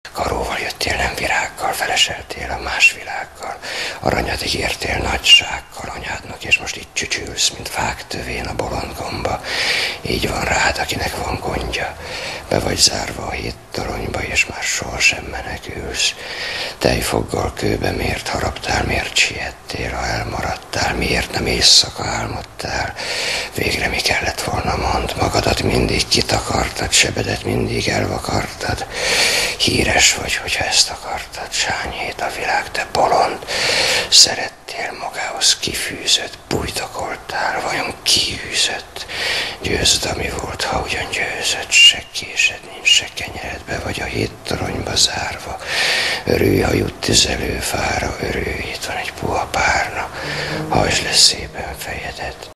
Karóval jöttél, nem virággal, feleseltél a más világgal. Aranyat ígértél nagysággal anyádnak, és most itt csücsülsz, mint fák tövén a bolond gomba. Így van rád, akinek van gondja. Be vagy zárva a 7 toronyba, és már sohasem menekülsz. Tejfoggal kőbe miért haraptál, miért siettél, ha elmaradtál, miért nem éjszaka álmodtál. Végre mi kellett volna, mondd, magadat mindig kitakartad, sebedet mindig elvakartad. Híres vagy, hogyha ezt akartad, sányét a világ, te bolond. Szerettél magához kifűzött, bújtakoltál, vajon kiűzött? Győzd, ami volt, ha ugyan győzött, se késed nincs, se kenyeredbe, vagy a 7 toronyba zárva. Örülj, ha jut tüzelőfára, örülj, itt van egy puha párna, hajtsd le szépen fejedet.